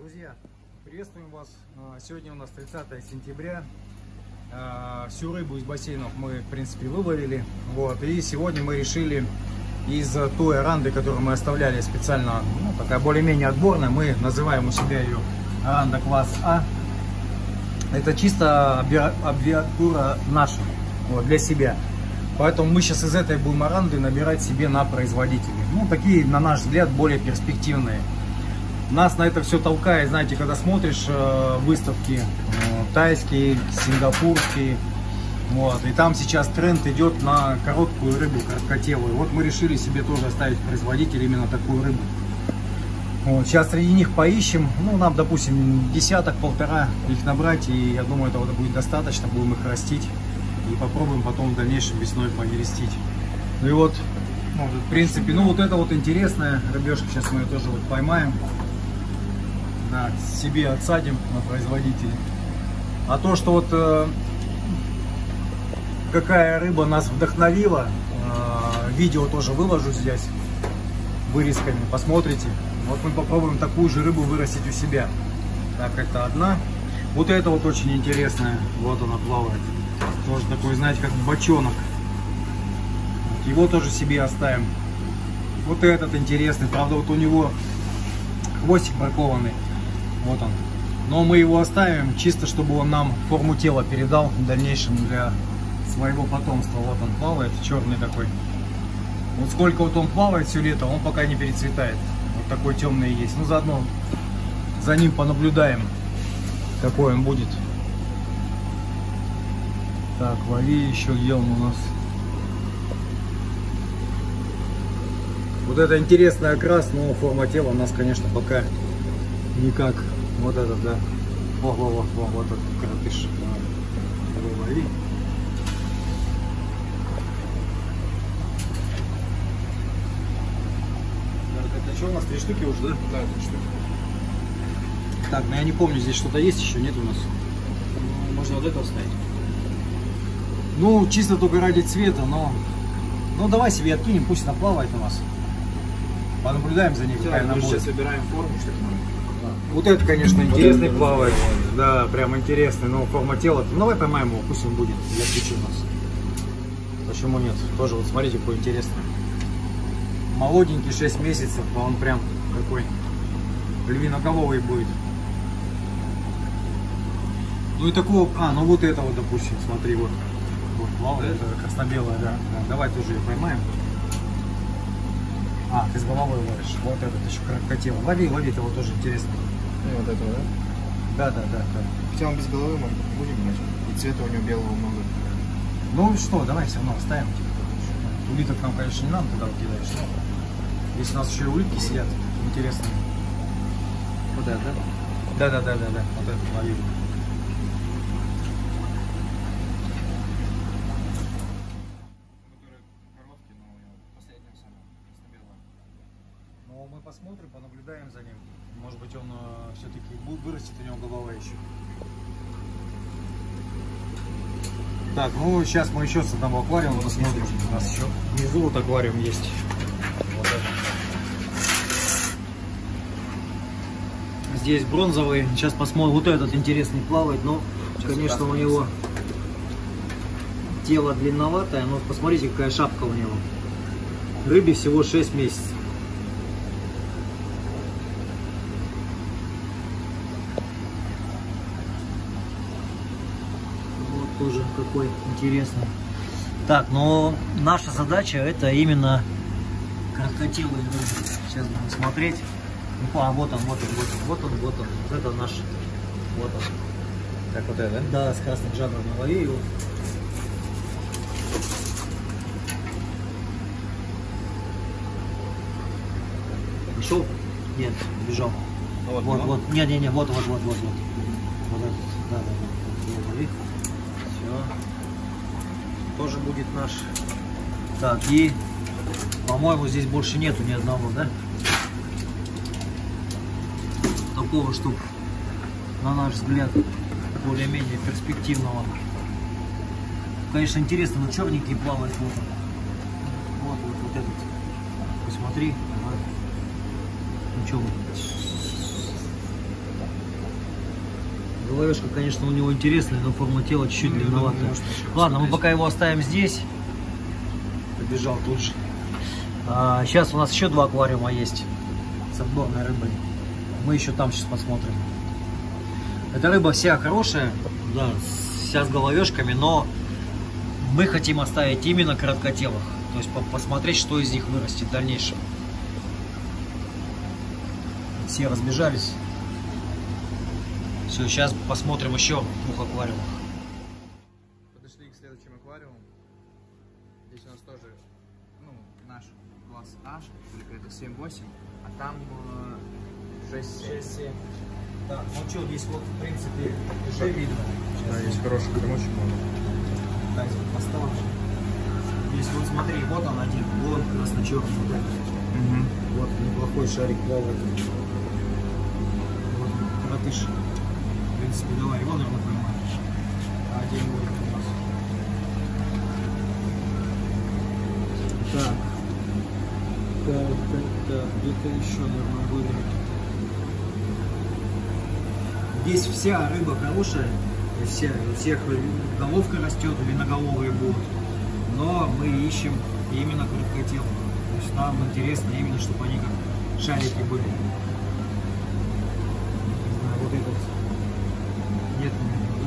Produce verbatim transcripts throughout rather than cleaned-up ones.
Друзья, приветствуем вас. Сегодня у нас тридцатое сентября. Всю рыбу из бассейнов мы, в принципе, выловили. Вот. И сегодня мы решили из той оранды, которую мы оставляли специально, ну, такая более-менее отборная, мы называем у себя ее оранда класс А. Это чисто аббревиатура наша, вот, для себя. Поэтому мы сейчас из этой будем оранды набирать себе на производителей. Ну, такие, на наш взгляд, более перспективные. Нас на это все толкает, знаете, когда смотришь э, выставки э, тайские, сингапурские, вот, и там сейчас тренд идет на короткую рыбу, короткотелую. Вот мы решили себе тоже оставить производитель именно такую рыбу. Вот, сейчас среди них поищем, ну, нам, допустим, десяток-полтора их набрать, и я думаю, этого будет достаточно, будем их растить, и попробуем потом в дальнейшем весной понерестить. Ну и вот, ну, в принципе, ну, вот это вот интересная рыбешка, сейчас мы ее тоже вот поймаем. Да, себе отсадим на производителя. А то, что вот э, какая рыба нас вдохновила, э, видео тоже выложу здесь вырезками, посмотрите. Вот мы попробуем такую же рыбу вырастить у себя. Так, это одна. Вот это вот очень интересная. Вот она плавает. Тоже такой, знаете, как бочонок. Вот его тоже себе оставим. Вот этот интересный. Правда, вот у него хвостик бракованный. Вот он. Но мы его оставим, чисто чтобы он нам форму тела передал в дальнейшем для своего потомства. Вот он плавает, черный такой. Вот сколько вот он плавает все лето, он пока не перецветает. Вот такой темный есть. Ну, заодно за ним понаблюдаем, какой он будет. Так, лови еще, где он у нас. Вот это интересный окрас, но форма тела у нас, конечно, пока никак. Вот этот, да. Во, во, во, во, вот этот коротыш. Давай, лови. Это что у нас? Три штуки уже, да? Да, три штуки. Так, ну я не помню, здесь что-то есть еще, нет у нас? Можно вот это вставить. Ну, чисто только ради цвета, но... Ну, давай себе откинем, пусть она плавает у нас. Понаблюдаем за ней, какая она будет. Сейчас выбираем форму, что нам. Вот это, конечно, интересный вот плавает. Да, прям интересный, но форма тела. Ну, давай поймаем его, пусть он будет для птичьи у нас. Почему нет? Тоже вот смотрите, какой интересный. Молоденький, шесть месяцев, а он прям такой львиноголовый будет. Ну и такого, а, ну вот этого, допустим, смотри, вот. Вот плавает, это красно-белая, да. Да. Давай тоже ее поймаем. А, ты с головой ловишь. Вот этот еще короткотело. Лови, лови, это вот тоже интересно. И вот этого, да? Да, да, да, да. Хотя он без головы, мы будем брать. И цвета у него белого много. Ну что, давай все равно оставим. Улиток нам, конечно, не надо туда кидаешь. Но если у нас еще и улитки сидят, интересные. Вот это, да? Да, да, да, да, да. Вот это лови. Но мы посмотрим, понаблюдаем за ним. Может быть, он э, все-таки вырастет, у него голова еще. Так, ну сейчас мы еще с одного аквариума посмотрим. У нас еще внизу вот аквариум есть. Вот это. Здесь бронзовый. Сейчас посмотрим. Вот этот интересный плавает, но, сейчас, конечно, у него тело длинноватое. Но посмотрите, какая шапка у него. Рыбе всего шесть месяцев. Тоже какой интересный. Так, но наша задача это именно короткотелые рыбы. Сейчас будем смотреть. Ну, а вот он, вот он, вот он, вот он, вот он. Вот это наш. Вот он. Как вот это, да? Да, с красным жанром на лови его. Пришел? Нет, убежал. А вот, вот, ну? вот. Нет, нет, нет, вот, вот, вот, вот, вот. Вот этот. Да, да, да. Вот, лови. Тоже будет наш. Так, и по-моему здесь больше нету ни одного, да? Такого, чтобы, на наш взгляд, более-менее перспективного. Конечно, интересно, но черненький плавает. Вот, вот, вот, вот этот. Посмотри. Ага. Ну что? Головешка, конечно, у него интересная, но форма тела чуть-чуть длинноватая. Ладно, мы пока его оставим здесь. Побежал тут же. А, сейчас у нас еще два аквариума есть с отборной рыбой. Мы еще там сейчас посмотрим. Эта рыба вся хорошая, да, вся с головешками, но мы хотим оставить именно короткотелых. То есть посмотреть, что из них вырастет в дальнейшем. Все разбежались. Все, сейчас посмотрим еще в двух аквариумах. Подошли к следующему аквариуму. Здесь у нас тоже, ну, наш класс А, только это семь-восемь, а там шесть-семь. Так, ну что, здесь вот, в принципе, уже видно. Да, есть хороший кормочек. Да, здесь вот поставлю. Здесь вот смотри, вот он один, вот красно-черный, вот этот. Угу. Вот неплохой шарик плавает. Вот коротыш. В принципе, давай его, наверное, поймаешь. А один будет у нас. Так. Так, так, так. Где-то еще, наверное, были. Здесь вся рыба хорошая. Вся, у всех головка растет, длинноголовые будут. Но мы ищем именно короткотелых. То есть нам интересно именно, чтобы они как шарики были. Не знаю, вот этот. Нет, нет,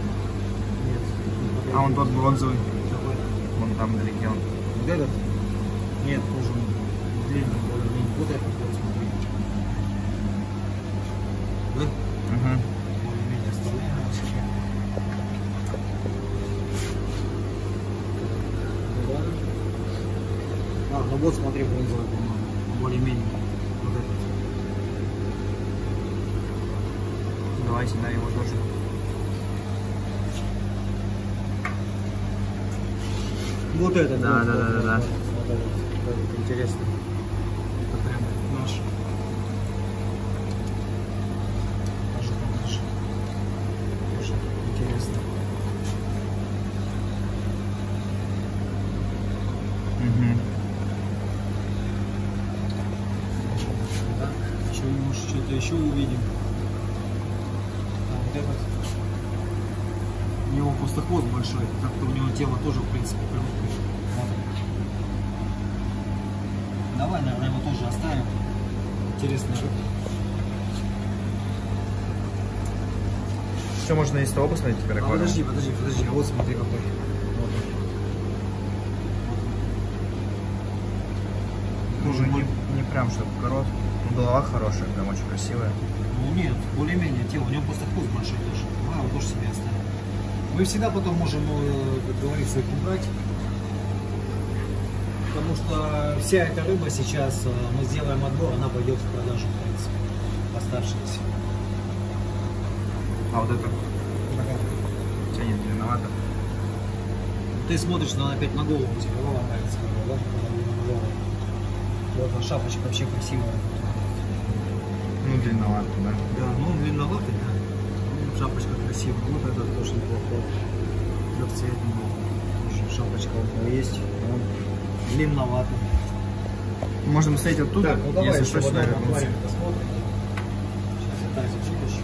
нет. А он тот бронзовый. Какой? Вон там вдалеке он. Вот этот? Нет, тоже длинный, более-менее. Вот этот вот, смотри. Да? Угу. Более-менее оставляем его себе. А, ну вот смотри, бронзовый, по-моему. Более-менее. Вот этот. Давайте на его тоже. Вот этот. Да, вот, да, вот, да, вот, да. Вот, вот этот. Вот этот интересно. Это прям наш. Покажи, покажи. Тоже интересно. Угу. Так, что, может, что-то еще увидим. А, вот этот. У него просто хвост большой, так-то у него тело тоже, в принципе, короткое. Вот. Давай, наверное, его тоже оставим. Интересная рыба. Что можно из того посмотреть теперь? А аквариум? подожди, подожди, подожди. А вот смотри какой. Вот он. Тоже не, не прям что корот. Ну, голова хорошая, прям очень красивая. Ну нет, более-менее тело. У него просто хвост большой тоже. А, его тоже себе оставим. Мы всегда потом можем, э, как говорится, их убрать. Потому что вся эта рыба сейчас, э, мы сделаем отбор, она пойдет в продажу, в принципе, оставшаяся. А вот это тянет длинновато. Ты смотришь, но она опять на голову, тебе голова нравится, да? На голову. Вот она, шапочка вообще красивая. Ну, длинновато, да. Да, ну он длинноватый, да. Ну, шапочка красивая. Вот этот тоже неплохой. Трехцветный. Тоже шапочка у него есть. Он длинноватый. Можно посмотреть оттуда, Так, ну давай если еще что, в сюда одном вернуться. аквариуме посмотрим. Сейчас я тазик вытащу.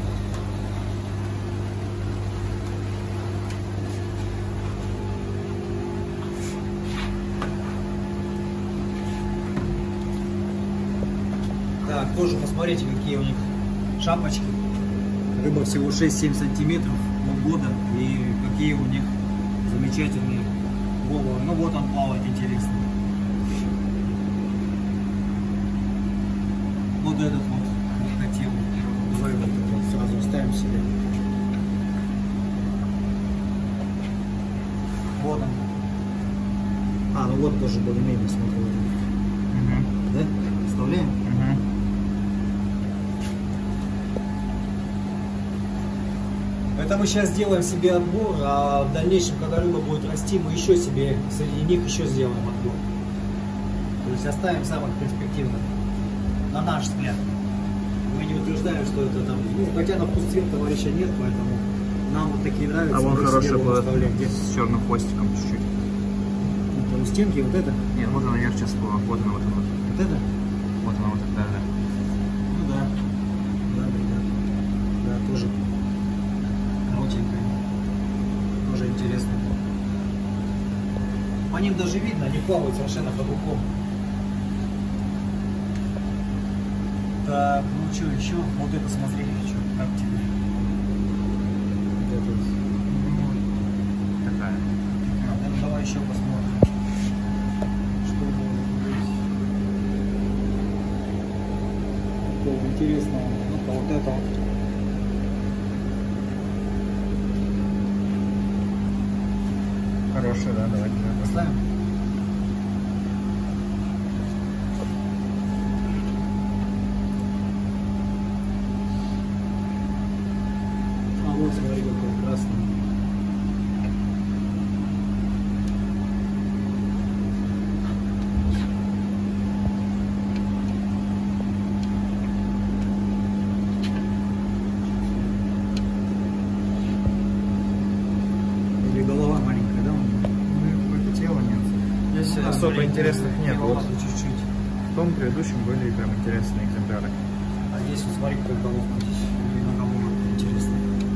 Так, тоже посмотрите, какие у них шапочки. Рыба всего шесть-семь сантиметров от года. И какие у них замечательные головы. Ну вот он плавает, интересно. Вот этот вот хотел. Давай вот этот вот сразу ставим себе. Вот он. А, ну вот тоже более-менее смотрю. Угу. Да? Вставляем? Угу. Это мы сейчас сделаем себе отбор, а в дальнейшем, когда рыба будет расти, мы еще себе среди них еще сделаем отбор. То есть оставим самых перспективных, на наш взгляд. Мы не утверждаем, что это там, ну, хотя на вкус цвет товарища нет, поэтому нам вот такие нравятся. А вон мы себе хороший его был оставляем. Где? с черным хвостиком чуть-чуть. Это у стенки вот это? Нет, вот она наверх сейчас была. Вот она, вот она. Вот это? Вот она, вот это, да, да. Ну да. Да, да, да. Да, тоже. них даже видно, они плавают совершенно по-другому. Так, ну что еще? Вот это смотри, что, как тебе? Вот это. Такая. А, ну, давай еще посмотрим. Что может быть? Такого интересного. Ну-ка, вот это вот. Хорошая, да, давайте. Поставим? А вот смотри, какой красный. Или голова маленькая, да? Какое-то тело нет. Здесь Да, особо маленькая, интересных нет. Вот голова чуть-чуть. в том предыдущем были прям интересные экземпляры. А здесь вот смотри, какая головка здесь. Именно головка интересная.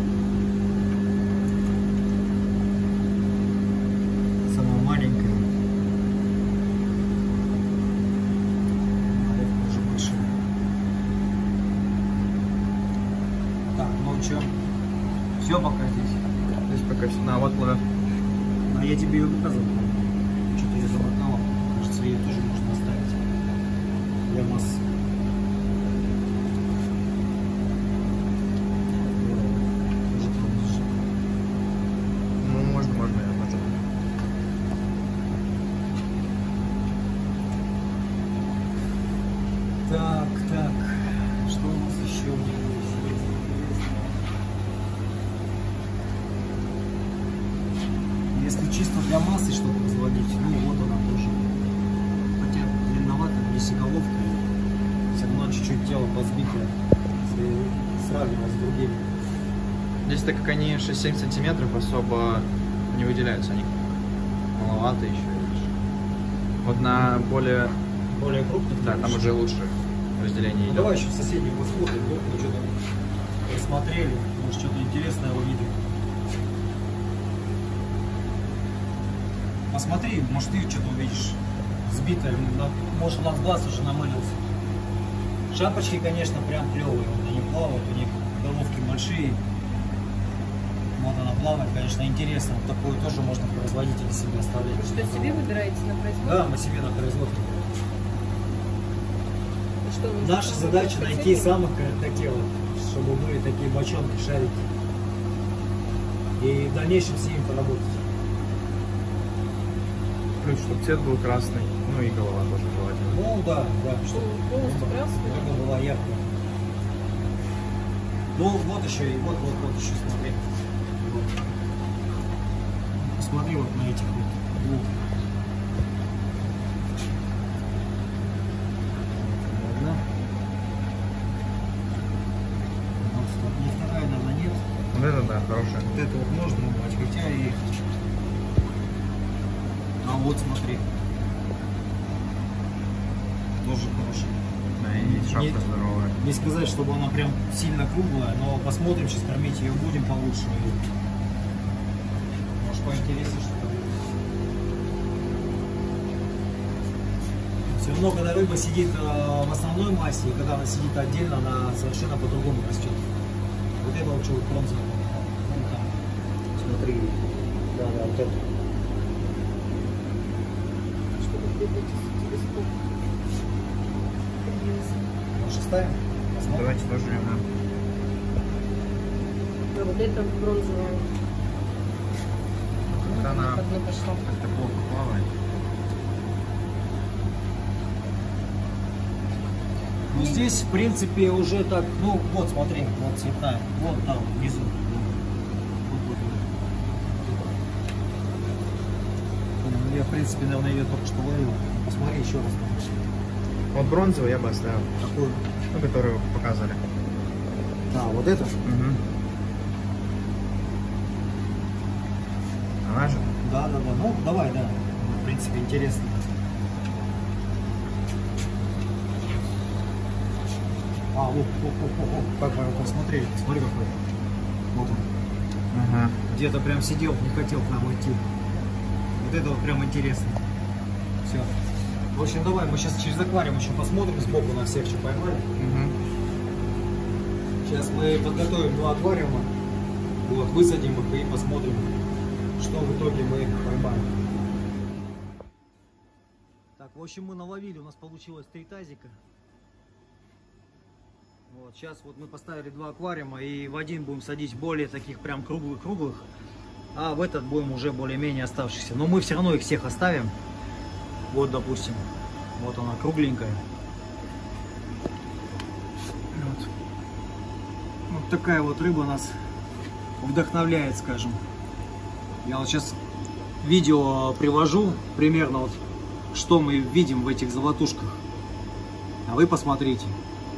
Самая маленькая. Головка уже большая. Так, ну что? Все пока здесь. Здесь пока все. На, вот плывет. А я тебе ее показывал. Что-то ее замотала. Кажется, ее тоже можно оставить. Для массы. Тоже промежь. Ну, можно, можно, я хочу. Так, так. Что у нас еще есть? Если чисто для массы что-то разводить, ну вот она тоже. Хотя длинновато, здесь и головка. Все равно чуть-чуть тело подсбитое. Если сравнивать с другими. Здесь, так как они шесть-семь сантиметров, особо не выделяются они. Маловато еще. видишь. Вот на более... Более крупных. Да, там уже лучше разделение Ну, идет. давай еще в соседнюю посмотрим, вдруг мы что-то посмотрели, может что-то интересное увидим. Посмотри, может ты что-то увидишь сбитое, на- может у нас глаз уже намылился. Шапочки, конечно, прям клевые, вот они плавают, у них головки большие. Вот она плавает, конечно, интересно, вот такое тоже можно в производителе себе оставлять. Вы что, себе выбираете на производство? Да, мы себе на производство. И что, вы Наша за- задача хотите? найти самых красивых, чтобы были такие бочонки, шарики. И в дальнейшем с ними поработать. Плюс, чтобы цвет был красный. Ну и голова тоже желательно. Ну да, да, чтобы Полностью красный? чтобы была яркая. Ну вот еще и вот, вот, вот еще смотри. Вот. Посмотри вот на этих вот двух. Ладно. Вот, вот, вторая, наверное, нет. Вот это да, хорошая. Вот это вот можно убрать, хотя и... А вот смотри. Тоже хороший. Да, и шапка Не- здоровая. Не сказать, чтобы она прям сильно круглая, но посмотрим, сейчас кормить ее будем получше. И... Может поинтереснее что-то будет. Все равно, когда рыба сидит э, в основной массе, и когда она сидит отдельно, она совершенно по-другому растет. Вот это вот что вот бронзовое. Вон там. Смотри. Да, да, вот это. Чтобы двигать телескоп. Может ставим? Посмотрим. Давайте тоже ее на. А вот это бронзовое. Вот она Одно пошло. как-то плохо плавает. Ну здесь, в принципе, уже так, ну вот смотри, вот цветная, вот там внизу. Вот, вот, вот. Я, в принципе, наверное, ее только что ловил. Посмотри еще раз. Вот бронзовый я бы оставил. Какую? Ну, которую показывали. Да, вот это? Угу. Она же? Да, да, да. Ну, давай, да. В принципе, интересно. А, вот, вот, вот, вот, вот. Как мы его посмотрели? Смотри, какой. Вот он. Ага. Где-то прям сидел, не хотел к нам идти. Вот это вот прям интересно. Все. В общем, давай мы сейчас через аквариум еще посмотрим сбоку на всех, что поймали. Угу. Сейчас мы подготовим два аквариума. Вот, высадим их и посмотрим, что в итоге мы поймаем. Так, в общем, мы наловили, у нас получилось три тазика. Вот, сейчас вот мы поставили два аквариума, и в один будем садить более таких прям круглых-круглых, а в этот будем уже более-менее оставшихся. Но мы все равно их всех оставим. Вот, допустим, вот она кругленькая. Вот. Вот такая вот рыба нас вдохновляет, скажем. Я вот сейчас видео привожу, примерно вот, что мы видим в этих золотушках. А вы посмотрите.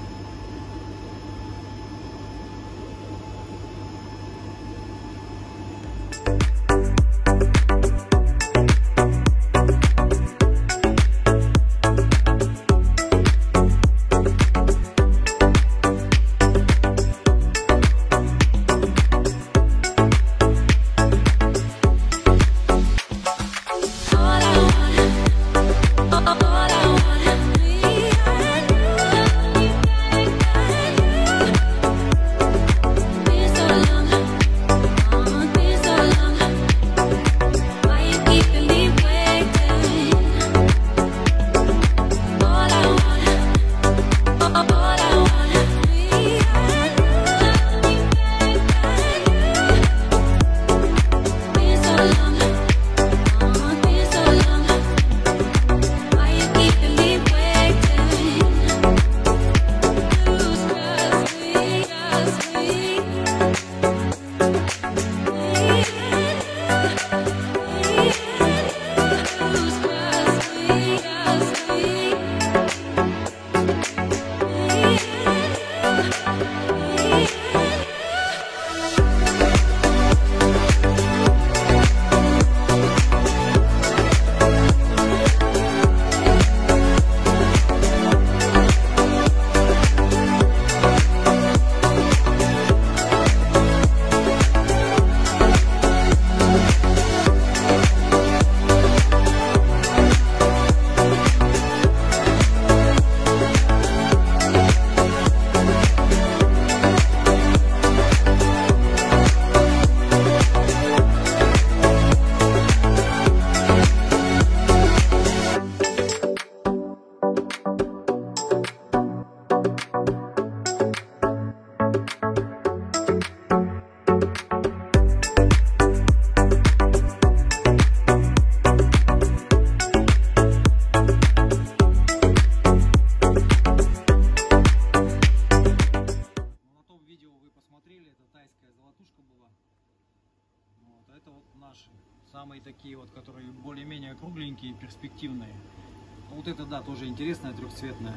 Самые такие вот, которые более-менее кругленькие, перспективные. Вот это, да, тоже интересная, трехцветная.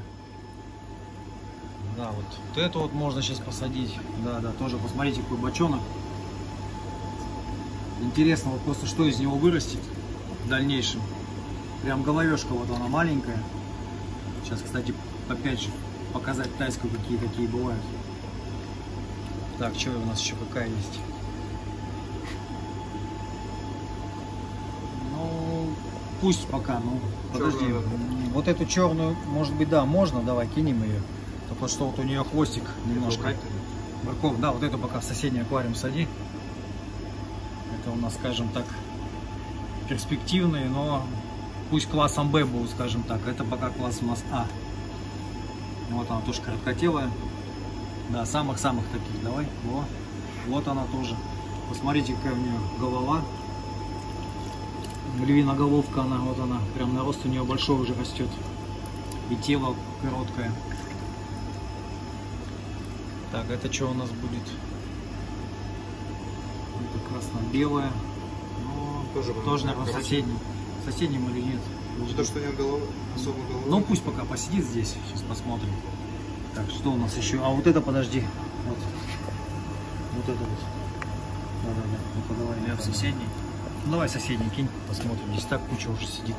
Да, вот, вот эту вот можно сейчас посадить. Да, да, тоже посмотрите, какой бочонок. Интересно, вот просто что из него вырастет в дальнейшем. Прям головешка вот она маленькая. Сейчас, кстати, опять же показать тайскую, какие такие бывают. Так, что у нас еще какая есть? Пусть пока, ну, подожди. Черную. Вот эту черную, может быть, да, можно, давай, кинем ее. Только что вот у нее хвостик немножко. Морковь, да, вот эту пока в соседний аквариум сади. Это у нас, скажем так, перспективные, но пусть классом Б будут, скажем так. Это пока класс у нас А. Вот она тоже короткотелая. Да, самых-самых таких, давай. Во. Вот она тоже. Посмотрите, какая у нее голова. Львиная головка, она, вот она, прям нарост у нее большой уже растет. И тело короткое. Так, это что у нас будет? Это красно-белое. Ну, Тоже, тоже, наверное, соседний. Соседним или нет? Не то, что у него голова, особо голова. Ну, пусть пока посидит здесь. Сейчас посмотрим. Так, что у нас еще? А вот это, подожди. Вот. Вот это вот. Да-да-да. Ну-ка, давай. Я в соседний. Ну, давай соседний кинь, посмотрим. Здесь так куча уже сидит.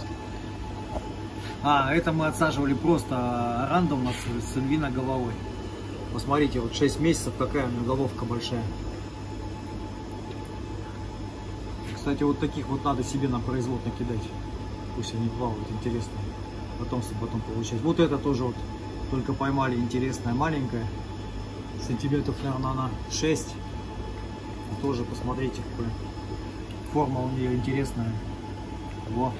А, это мы отсаживали просто рандом у нас с львиной головой. Посмотрите, вот шесть месяцев, какая у меня головка большая. Кстати, вот таких вот надо себе на производ накидать. Пусть они плавают, интересно. Потомство потом получать. Вот это тоже вот только поймали, интересная, маленькая. Сантиметров, наверное, на шесть. Тоже посмотрите, какая форма у нее интересная. Во.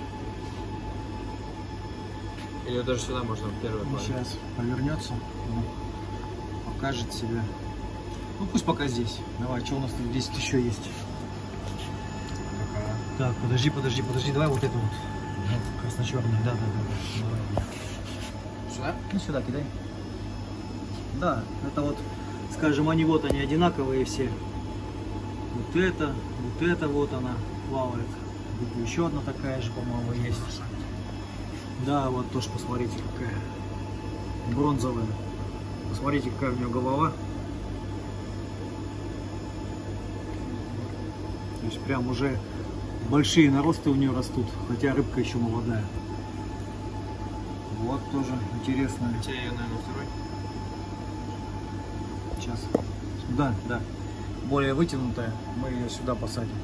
Или даже сюда можно первый класть. Сейчас повернется, покажет себя. Ну пусть пока здесь. Давай, что у нас тут здесь еще есть? Так, подожди, подожди, подожди, давай вот это вот. Вот красно-черный, да, да, да, да. Сюда? Ну сюда кидай. Да, это вот, скажем, они вот они одинаковые все. Вот это, вот это вот она плавает. Тут еще одна такая же, по-моему, есть. Да, вот тоже посмотрите, какая бронзовая. Посмотрите, какая у нее голова. То есть прям уже большие наросты у нее растут, хотя рыбка еще молодая. Вот тоже интересная. Хотя ее, наверное, второй. Сейчас. Да, да. Более вытянутая. Мы ее сюда посадим.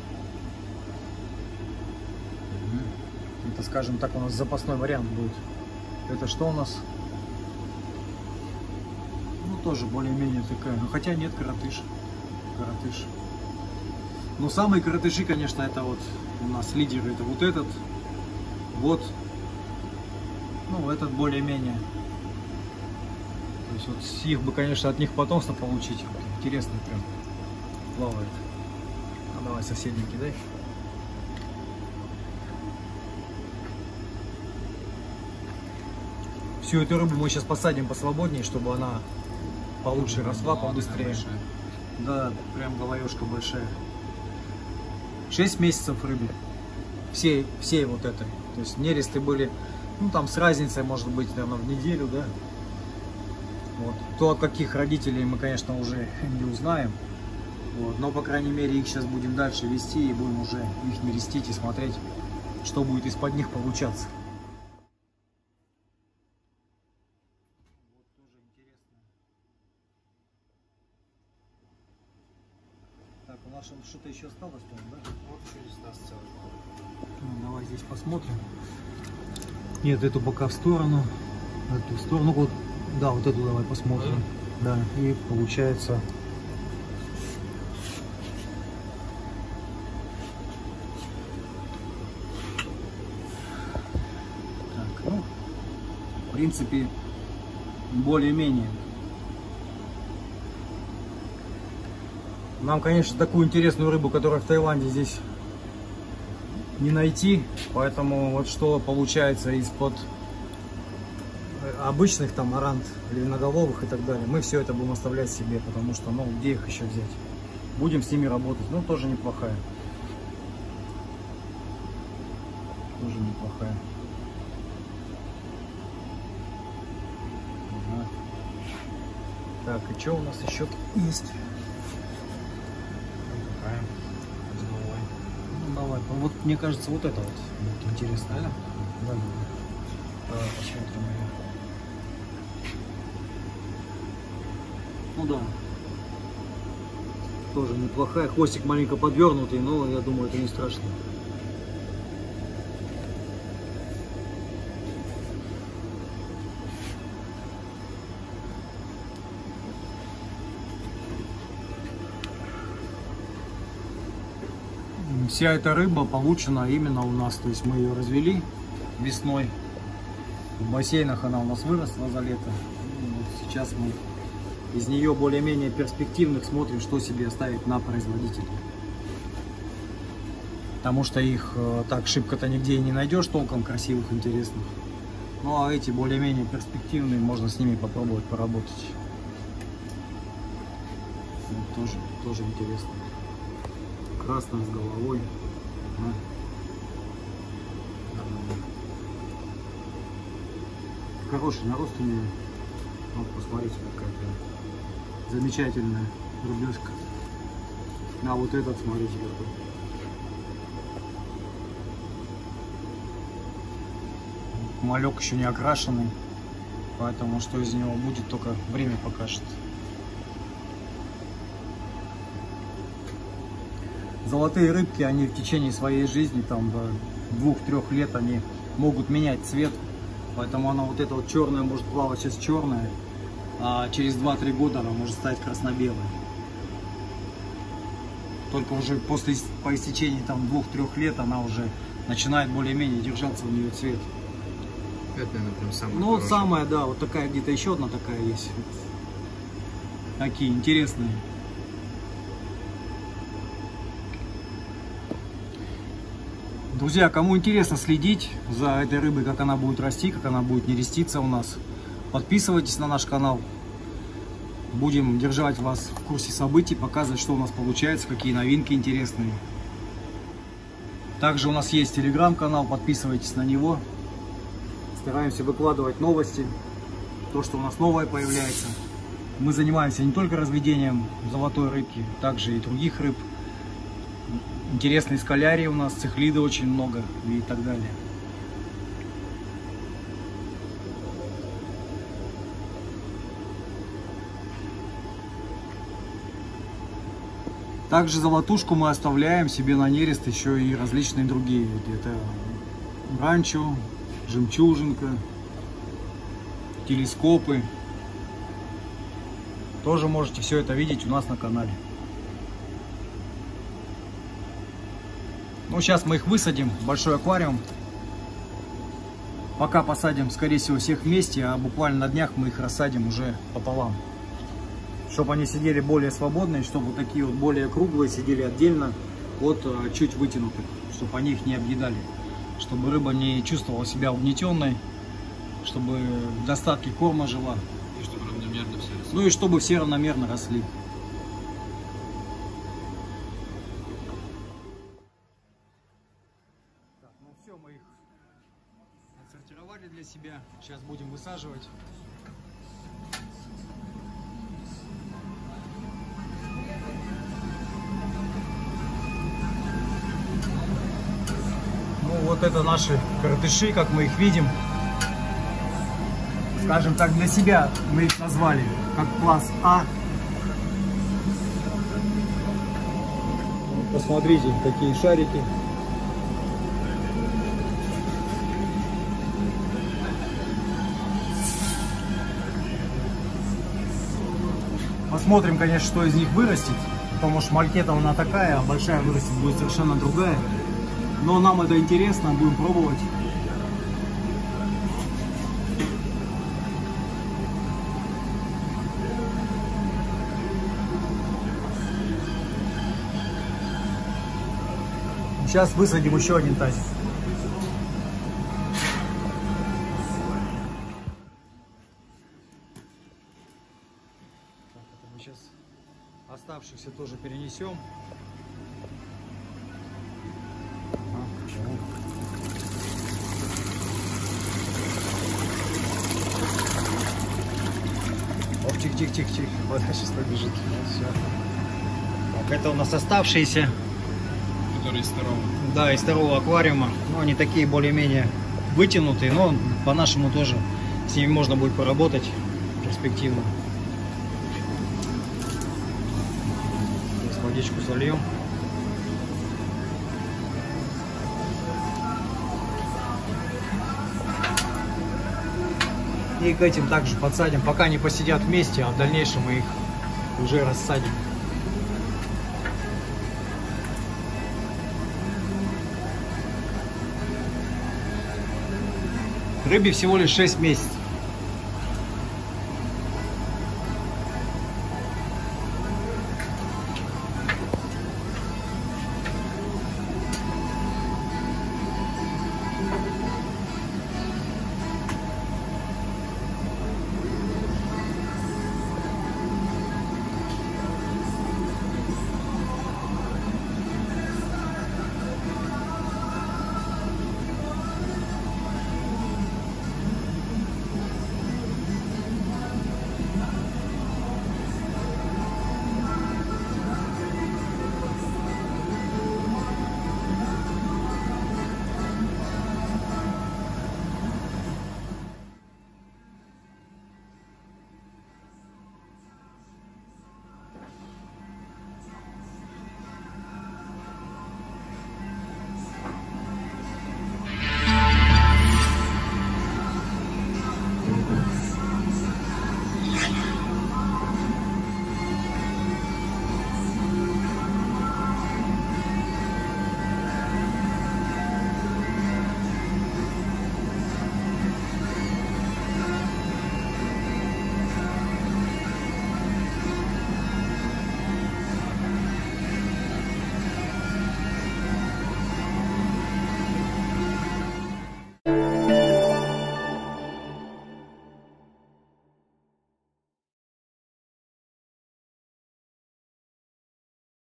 Это, скажем так, у нас запасной вариант будет. Это что у нас? Ну, тоже более-менее такая. Ну, хотя нет, коротыш. Коротыш. Но самые коротыши, конечно, это вот у нас лидеры. Это вот этот. Вот. Ну, этот более-менее. То есть вот с их бы, конечно, от них потомство получить. Вот, интересно прям. Плавает. А давай соседний кидай. Всю эту рыбу мы сейчас посадим посвободнее, чтобы она получше росла, побыстрее. Да, прям головешка большая. шесть месяцев рыбе. Все, все вот это. То есть нересты были, ну там с разницей, может быть, наверное, в неделю, да. Вот. То, от каких родителей, мы, конечно, уже не узнаем. Вот. Но, по крайней мере, их сейчас будем дальше вести и будем уже их нерестить и смотреть, что будет из-под них получаться. Так, у нас что-то еще осталось, по-моему, да? Вот еще здесь даст целый. Ну, давай здесь посмотрим. Нет, эту пока в сторону. Эту в сторону. Вот, да, вот эту давай посмотрим. Да, и получается... Так, ну, в принципе, более-менее. Нам, конечно, такую интересную рыбу, которая в Таиланде, здесь не найти. Поэтому вот что получается из-под обычных там орант, длинноголовых и так далее, мы все это будем оставлять себе, потому что, ну, где их еще взять? Будем с ними работать. Ну, тоже неплохая. Тоже неплохая. Ага. Так, и что у нас еще есть? Ну, давай. Вот мне кажется, вот это вот будет интересно. Да? Да, да. Давай посмотрим ее. Ну да. Тоже неплохая. Хвостик маленько подвернутый, но я думаю, это не страшно. Вся эта рыба получена именно у нас, то есть мы ее развели весной, в бассейнах она у нас выросла за лето. И вот сейчас мы из нее более-менее перспективных смотрим, что себе оставить на производителя. Потому что их э, так шибко-то нигде и не найдешь толком красивых, интересных. Ну а эти более-менее перспективные, можно с ними попробовать поработать. Вот тоже, тоже интересно. Красная с головой. А. Хороший нарост у нее. Вот посмотрите, какая-то замечательная рыбешка. А вот этот, смотрите, какой. Малек еще не окрашенный, поэтому что из него будет, только время покажет. Золотые рыбки, они в течение своей жизни, там, до двух-трех лет, они могут менять цвет. Поэтому она вот эта вот черная может плавать сейчас черная, а через два-три года она может стать красно-белой. Только уже после, по истечении там двух-трех лет она уже начинает более-менее держаться у нее цвет. Это, наверное, прям самое Ну вот хорошее. самая, да, вот такая где-то еще одна такая есть. Такие интересные. Друзья, кому интересно следить за этой рыбой, как она будет расти, как она будет нереститься у нас, подписывайтесь на наш канал. Будем держать вас в курсе событий, показывать, что у нас получается, какие новинки интересные. Также у нас есть телеграм-канал, подписывайтесь на него. Стараемся выкладывать новости, то, что у нас новое появляется. Мы занимаемся не только разведением золотой рыбки, также и других рыб. Интересные скалярии у нас, цихлиды очень много и так далее. Также золотушку мы оставляем себе на нерест еще и различные другие. Это ранчо, жемчужинка, телескопы. Тоже можете все это видеть у нас на канале. Ну, сейчас мы их высадим в большой аквариум. Пока посадим, скорее всего, всех вместе, а буквально на днях мы их рассадим уже пополам. Чтобы они сидели более свободные, чтобы вот такие вот более круглые сидели отдельно от чуть вытянутых, чтобы они их не объедали. Чтобы рыба не чувствовала себя угнетенной, чтобы в достатке корма жила. И чтобы равномерно все росло. Ну и чтобы все равномерно росли. Так, ну все, мы их отсортировали для себя. Сейчас будем высаживать. Ну вот это наши коротыши, как мы их видим. Скажем так, для себя мы их назвали как класс А. Посмотрите, какие шарики. Посмотрим, конечно, что из них вырастет. Потому что малькета она такая, а большая вырастет будет совершенно другая. Но нам это интересно, будем пробовать. Сейчас высадим еще один тазик. Так, это мы сейчас оставшихся тоже перенесем. Ох, тихо-тихо-тихо-тихо. Вода сейчас побежит. Все. Так, это у нас оставшиеся. Который из второго. Да, из второго аквариума. Ну, они такие более-менее вытянутые, но по-нашему тоже с ними можно будет поработать перспективно. Сейчас водичку зальем. И к этим также подсадим, пока они посидят вместе, а в дальнейшем мы их уже рассадим. Рыбе всего лишь шесть месяцев.